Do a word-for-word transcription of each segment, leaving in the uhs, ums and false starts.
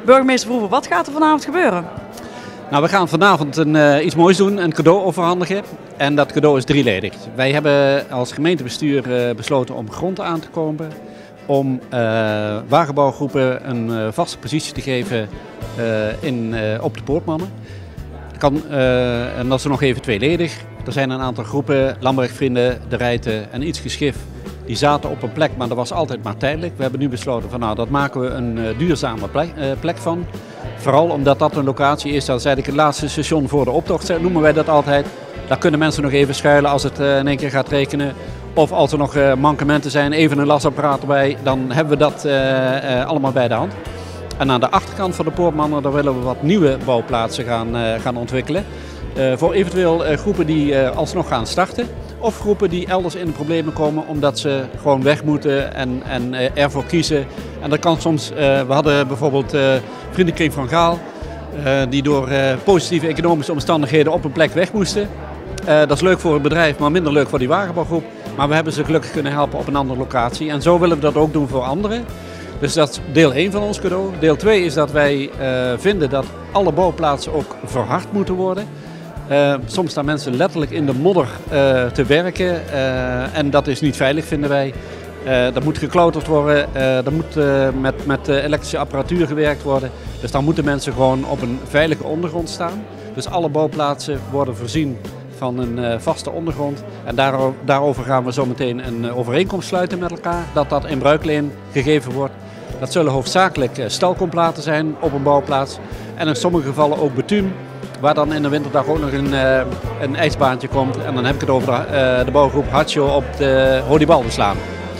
Burgemeester Verhoeven, wat gaat er vanavond gebeuren? Nou, we gaan vanavond een, uh, iets moois doen, een cadeau overhandigen. En dat cadeau is drieledig. Wij hebben als gemeentebestuur uh, besloten om grond aan te kopen. Om uh, wagenbouwgroepen een uh, vaste positie te geven uh, in, uh, op de Poortmannen. Kan, uh, en dat is nog even tweeledig. Er zijn een aantal groepen, Lambrecht-vrienden, De Rijten en Iets Geschif. Die zaten op een plek, maar dat was altijd maar tijdelijk. We hebben nu besloten van nou, dat maken we een uh, duurzame plek, uh, plek van. Vooral omdat dat een locatie is, dat is eigenlijk het laatste station voor de optocht, noemen wij dat altijd. Daar kunnen mensen nog even schuilen als het uh, in één keer gaat rekenen. Of als er nog uh, mankementen zijn, even een lasapparaat erbij, dan hebben we dat uh, uh, allemaal bij de hand. En aan de achterkant van de Poortmannen, daar willen we wat nieuwe bouwplaatsen gaan, uh, gaan ontwikkelen. Uh, voor eventueel uh, groepen die uh, alsnog gaan starten. Of groepen die elders in de problemen komen omdat ze gewoon weg moeten en, en uh, ervoor kiezen. En dat kan soms, uh, we hadden bijvoorbeeld uh, Vriendenkring van Gaal, uh, die door uh, positieve economische omstandigheden op een plek weg moesten. Uh, dat is leuk voor het bedrijf, maar minder leuk voor die wagenbouwgroep. Maar we hebben ze gelukkig kunnen helpen op een andere locatie. En zo willen we dat ook doen voor anderen. Dus dat is deel één van ons cadeau. Deel twee is dat wij uh, vinden dat alle bouwplaatsen ook verhard moeten worden. Uh, soms staan mensen letterlijk in de modder uh, te werken uh, en dat is niet veilig, vinden wij. Uh, dat moet geklauterd worden, uh, er moet uh, met, met uh, elektrische apparatuur gewerkt worden. Dus dan moeten mensen gewoon op een veilige ondergrond staan. Dus alle bouwplaatsen worden voorzien van een uh, vaste ondergrond. En daarover, daarover gaan we zo meteen een uh, overeenkomst sluiten met elkaar, dat dat in bruikleen gegeven wordt. Dat zullen hoofdzakelijk uh, stalkomplaten zijn op een bouwplaats en in sommige gevallen ook bitumen. Waar dan in de winterdag ook nog een, uh, een ijsbaantje komt. En dan heb ik het over de, uh, de bouwgroep Hatcho op de Hodibaldenslaan.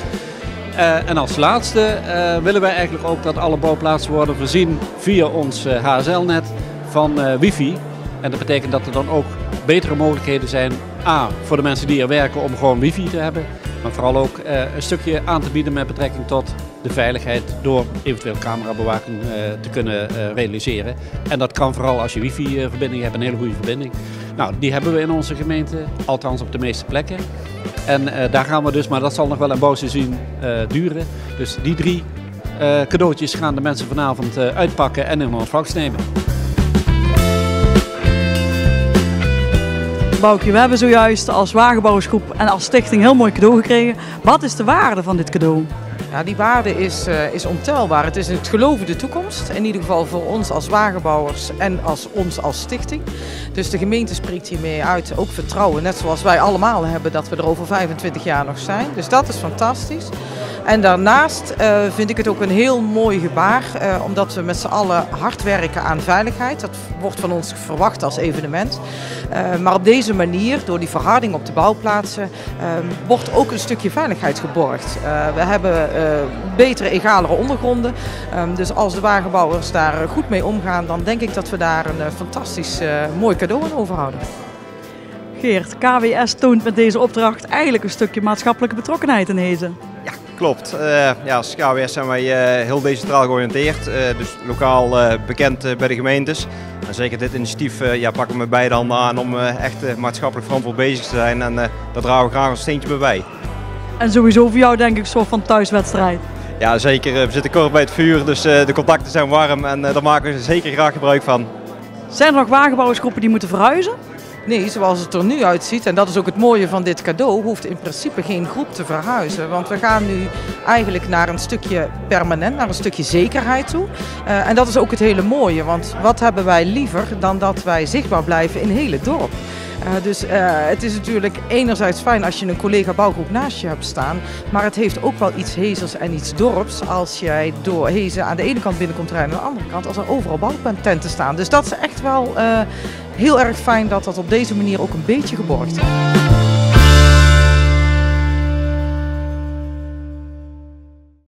Uh, en als laatste uh, willen wij eigenlijk ook dat alle bouwplaatsen worden voorzien via ons uh, H S L-net van uh, wifi. En dat betekent dat er dan ook betere mogelijkheden zijn. A, voor de mensen die er werken om gewoon wifi te hebben. Maar vooral ook uh, een stukje aan te bieden met betrekking tot de veiligheid door eventueel camerabewaking uh, te kunnen uh, realiseren. En dat kan vooral als je wifi-verbinding hebt, een hele goede verbinding. Nou, die hebben we in onze gemeente, althans op de meeste plekken. En uh, daar gaan we dus, maar dat zal nog wel een bouwseizoen uh, duren. Dus die drie uh, cadeautjes gaan de mensen vanavond uh, uitpakken en in ontvangst nemen. Boukje, we hebben zojuist als wagenbouwersgroep en als stichting heel mooi cadeau gekregen. Wat is de waarde van dit cadeau? Ja, die waarde is, uh, is ontelbaar. Het is het geloof in de toekomst. In ieder geval voor ons als wagenbouwers en als ons als stichting. Dus de gemeente spreekt hiermee uit. Ook vertrouwen, net zoals wij allemaal hebben, dat we er over vijfentwintig jaar nog zijn. Dus dat is fantastisch. En daarnaast uh, vind ik het ook een heel mooi gebaar, uh, omdat we met z'n allen hard werken aan veiligheid. Dat wordt van ons verwacht als evenement. Uh, maar op deze manier, door die verharding op de bouwplaatsen, uh, wordt ook een stukje veiligheid geborgd. Uh, we hebben uh, betere, egalere ondergronden. Um, dus als de wagenbouwers daar goed mee omgaan, dan denk ik dat we daar een uh, fantastisch uh, mooi cadeau aan overhouden. Geert, K W S toont met deze opdracht eigenlijk een stukje maatschappelijke betrokkenheid in Hezen. Ja, klopt. Uh, ja, als K W S zijn wij uh, heel decentraal georiënteerd, uh, dus lokaal uh, bekend uh, bij de gemeentes. En zeker dit initiatief uh, ja, pakken we met beide handen aan om uh, echt uh, maatschappelijk verantwoord bezig te zijn en uh, daar dragen we graag een steentje bij bij. En sowieso voor jou denk ik een soort van thuiswedstrijd. Ja, zeker. Uh, we zitten kort bij het vuur, dus uh, de contacten zijn warm en uh, daar maken we zeker graag gebruik van. Zijn er nog wagenbouwersgroepen die moeten verhuizen? Nee, zoals het er nu uitziet, en dat is ook het mooie van dit cadeau, hoeft in principe geen groep te verhuizen. Want we gaan nu eigenlijk naar een stukje permanent, naar een stukje zekerheid toe. Uh, en dat is ook het hele mooie, want wat hebben wij liever dan dat wij zichtbaar blijven in heel het dorp. Uh, dus uh, het is natuurlijk enerzijds fijn als je een collega bouwgroep naast je hebt staan, maar het heeft ook wel iets Hezels en iets dorps als jij door Hezen aan de ene kant binnenkomt rijden en aan de andere kant als er overal bouwtenten staan. Dus dat is echt wel uh, heel erg fijn dat dat op deze manier ook een beetje geborgd is.